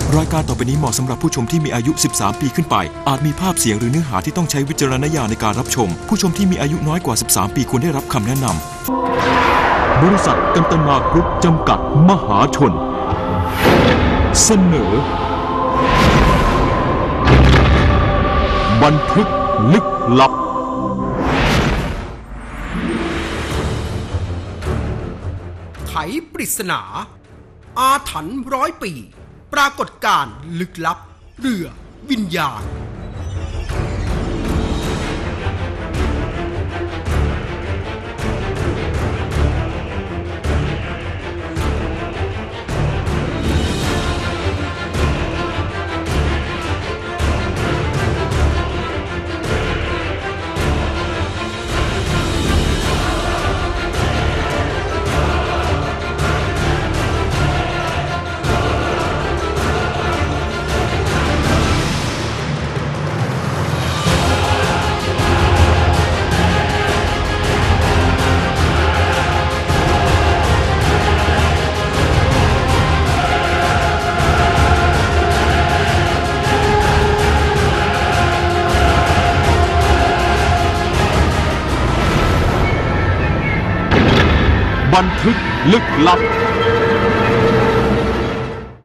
รายการต่อไปนี้เหมาะสำหรับผู้ชมที่มีอายุ 13 ปีขึ้นไปอาจมีภาพเสียงหรือเนื้อหาที่ต้องใช้วิจารณญาณในการรับชมผู้ชมที่มีอายุน้อยกว่า 13 ปีควรได้รับคำแนะนำบริษัทกันตนากรุ๊ปจำกัดมหาชนเสนอบันทึกลึกลับไขปริศนาอาถรรพ์100 ปีปรากฏการณ์ลึกลับเรือวิญญาณบันทึกลึกลับ